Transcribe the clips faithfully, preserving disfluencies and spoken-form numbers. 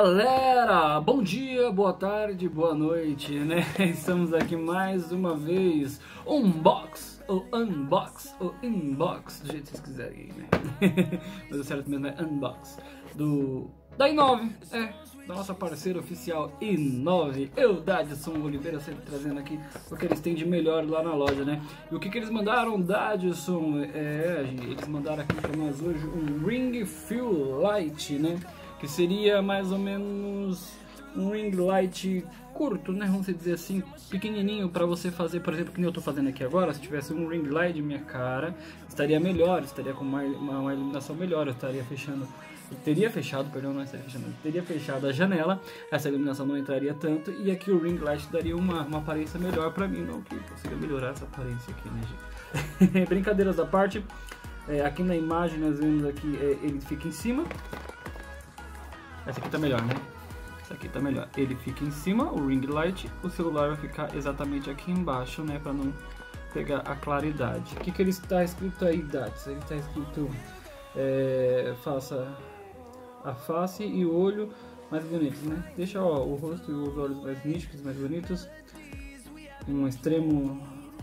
Galera, bom dia, boa tarde, boa noite, né? Estamos aqui mais uma vez, unbox, ou unbox, ou inbox, do jeito que vocês quiserem, né? Mas o certo mesmo é unbox, do, da Inove, é, da nossa parceira oficial Inove, eu, Dadson Oliveira, sempre trazendo aqui o que eles têm de melhor lá na loja, né? E o que que eles mandaram, Dadson? É, eles mandaram aqui pra nós hoje um Ring Fill Light, né? Que seria mais ou menos um ring light curto, né? Vamos dizer assim, pequenininho para você fazer, por exemplo, que nem eu tô fazendo aqui agora. Se tivesse um ring light de minha cara, estaria melhor, estaria com uma, uma, uma iluminação melhor, eu estaria fechando, eu teria fechado, perdão, não estaria fechando, eu teria fechado a janela, essa iluminação não entraria tanto e aqui o ring light daria uma, uma aparência melhor para mim, não que consiga melhorar essa aparência aqui, né, gente? Brincadeiras à parte, é, aqui na imagem nós vemos aqui, é, ele fica em cima. Essa aqui tá melhor, né? Essa aqui tá melhor. Ele fica em cima, o ring light, o celular vai ficar exatamente aqui embaixo, né? Pra não pegar a claridade. O que que ele está escrito aí, Dats? Ele está escrito, é, faça a face e o olho mais bonitos, né? Deixa, ó, o rosto e os olhos mais nítidos, mais bonitos. Um extremo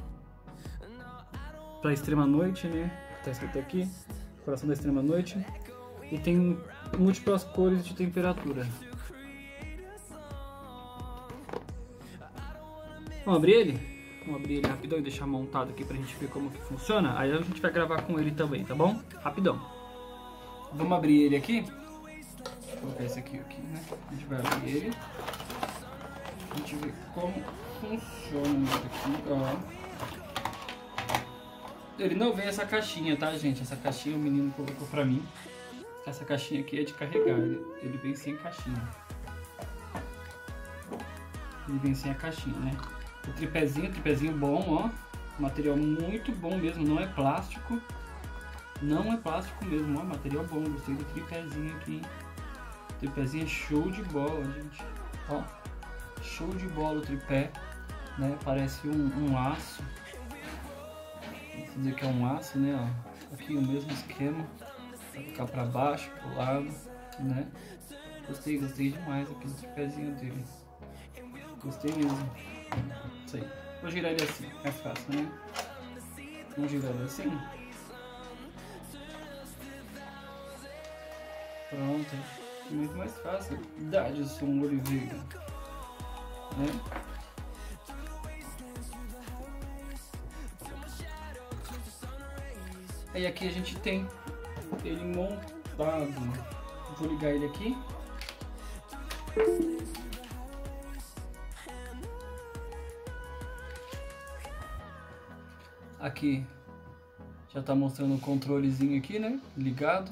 pra extrema noite, né? Tá escrito aqui, coração da extrema noite. E tem múltiplas cores de temperatura. Vamos abrir ele? Vamos abrir ele rapidão e deixar montado aqui pra gente ver como que funciona. Aí a gente vai gravar com ele também, tá bom? Rapidão. Vamos abrir ele aqui. Vou colocar esse aqui, aqui, né? A gente vai abrir ele. A gente vê como funciona isso aqui, ó. Ele não vem essa caixinha, tá, gente? Essa caixinha o menino colocou pra mim. Essa caixinha aqui é de carregar, ele, ele vem sem caixinha. Ele vem sem a caixinha, né? O tripézinho, tripézinho bom, ó. Material muito bom mesmo, não é plástico. Não é plástico mesmo, ó. Material bom, gostei do tripézinho aqui. O tripézinho é show de bola, gente. Ó, show de bola o tripé, né? Parece um, um aço. Vamos dizer que é um aço, né? Ó. Aqui o mesmo esquema. Vai ficar pra baixo, pro lado, né? Gostei, gostei demais aqui do tripézinho dele. Gostei mesmo. Isso aí. Vou girar ele assim, é fácil, né? Vamos girar ele assim. Pronto. É muito mais fácil. Dadson Oliveira, né? Aí aqui a gente tem ele montado. Vou ligar ele aqui. Aqui já tá mostrando o controlezinho aqui, né? Ligado.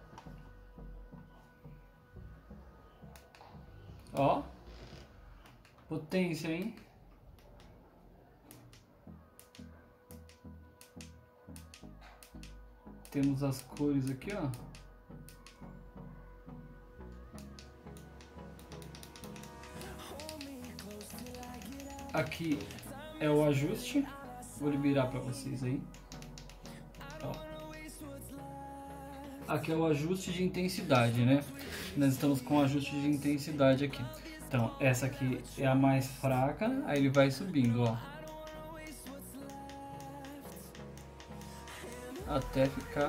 Ó, potência, hein? Temos as cores aqui, ó. Aqui é o ajuste. Vou liberar para vocês aí. Ó. Aqui é o ajuste de intensidade, né? Nós estamos com o ajuste de intensidade aqui. Então, essa aqui é a mais fraca, aí ele vai subindo, ó. Até ficar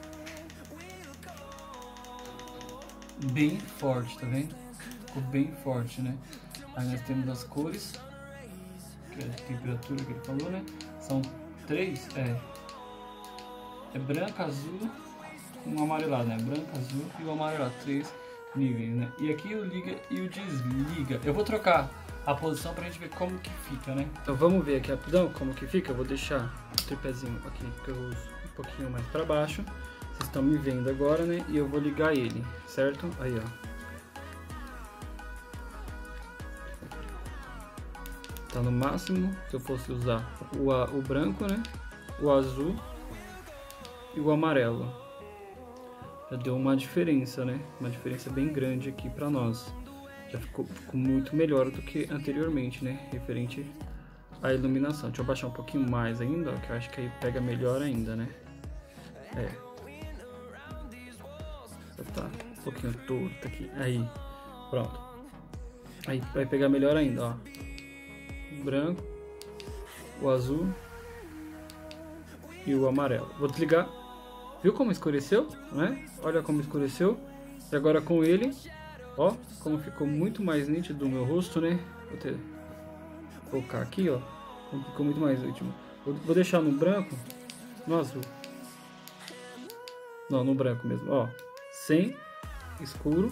bem forte, tá vendo? Ficou bem forte, né? Aí nós temos as cores, que é a temperatura que ele falou, né? São três, é, é branca, azul, um amarelado, né? Branca, azul e o amarelado, três níveis, né? E aqui o liga e o desliga. Eu vou trocar a posição pra gente ver como que fica, né? Então vamos ver aqui rapidão como que fica. Eu vou deixar o tripézinho aqui que eu uso um pouquinho mais para baixo. Vocês estão me vendo agora, né? E eu vou ligar ele, certo? Aí, ó. Tá no máximo. Se eu fosse usar o, o branco, né? O azul e o amarelo. Já deu uma diferença, né? Uma diferença bem grande aqui para nós. Já ficou, ficou muito melhor do que anteriormente, né? Referente à iluminação. Deixa eu baixar um pouquinho mais ainda, ó, que eu acho que aí pega melhor ainda, né? É. Já tá um pouquinho torto aqui. Aí. Pronto. Aí vai pegar melhor ainda, ó. O branco, o azul e o amarelo. Vou desligar. Viu como escureceu, né? Olha como escureceu. E agora com ele, ó, como ficou muito mais nítido o meu rosto, né? Vou ter... colocar aqui, ó. Ficou muito mais nítido. Vou deixar no branco, no azul. Não, no branco mesmo, ó. Sem escuro.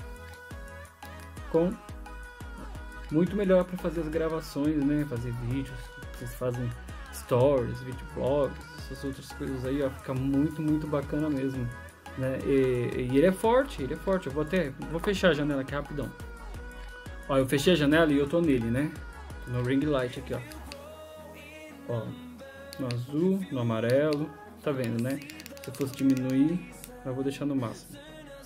Com muito melhor para fazer as gravações, né? Fazer vídeos, vocês fazem stories, videoblogs, essas outras coisas aí, ó. Fica muito, muito bacana mesmo, né? E, e ele é forte, ele é forte. Eu vou até, vou fechar a janela aqui rapidão. Ó, eu fechei a janela e eu tô nele, né? No ring light aqui, ó. Ó, no azul, no amarelo, tá vendo, né? Se eu fosse diminuir, eu vou deixar no máximo.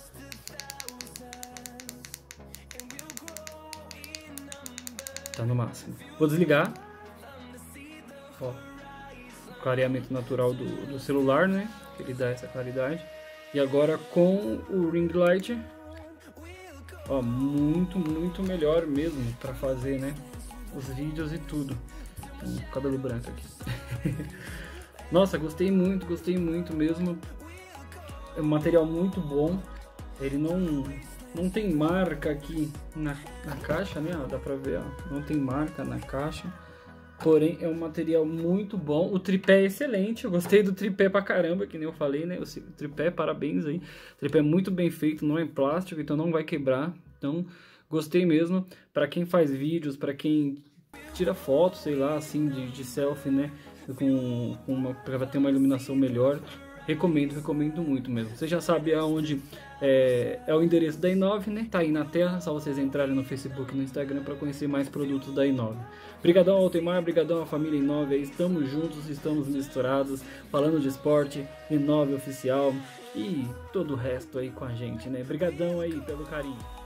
Tá no máximo. Vou desligar. Ó, o clareamento natural do, do celular, né? Que ele dá essa claridade. E agora com o ring light, ó, muito, muito melhor mesmo para fazer, né? Os vídeos e tudo. Tem um cabelo branco aqui. Nossa, gostei muito, gostei muito mesmo. É um material muito bom. Ele não, não tem marca aqui na, na caixa, né? Ó, dá pra ver, ó. Não tem marca na caixa. Porém, é um material muito bom. O tripé é excelente. Eu gostei do tripé pra caramba, que nem eu falei, né? O tripé, parabéns aí. O tripé é muito bem feito, não é plástico, então não vai quebrar. Então, gostei mesmo. Pra quem faz vídeos, pra quem tira fotos, sei lá, assim, de, de selfie, né? Com, com uma, pra ter uma iluminação melhor. Recomendo, recomendo muito mesmo. Você já sabe aonde é, é o endereço da Inove, né? Tá aí na tela, só vocês entrarem no Facebook e no Instagram para conhecer mais produtos da Inove. Brigadão Altemar, brigadão a família Inove, aí estamos juntos, estamos misturados, falando de esporte, Inove Oficial e todo o resto aí com a gente, né? Brigadão aí pelo carinho.